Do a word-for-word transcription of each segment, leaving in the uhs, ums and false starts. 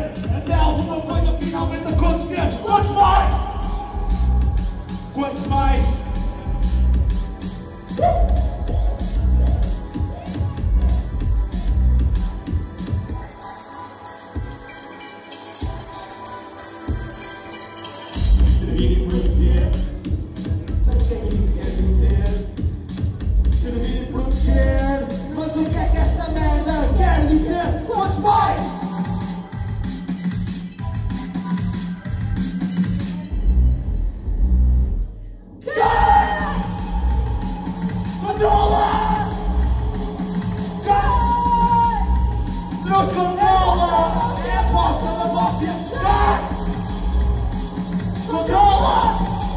proteger, até alguma coisa finalmente acontecer. Quantos mais? Quantos mais? Servir e proteger, mas o que é que isso quer dizer? Servir e proteger, mas o que é que essa merda quer dizer? Quantos mais? Controla! Não controla! É a aposta da máfia! Controla!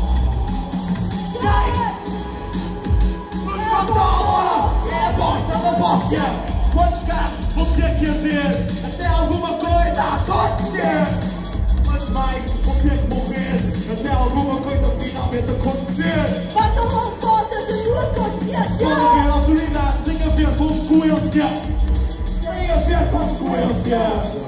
Não controla! É a aposta da máfia! Quantos carros vão ter que haver até alguma coisa acontecer? Mas mais vão ter que morrer até alguma coisa finalmente acontecer? Bata uma foto da tua consciência! Pode haver autoridade sem haver consequência! Sem haver consequência!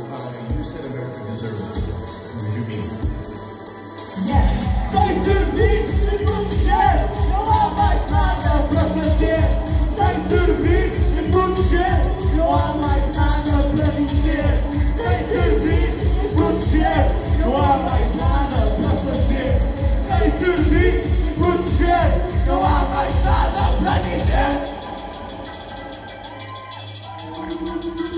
Sem servir e proteger, não há mais nada para fazer. Sem servir e proteger, não há mais nada para dizer. Sem servir e proteger, não há mais nada para fazer. Sem servir e proteger, não há mais nada para dizer.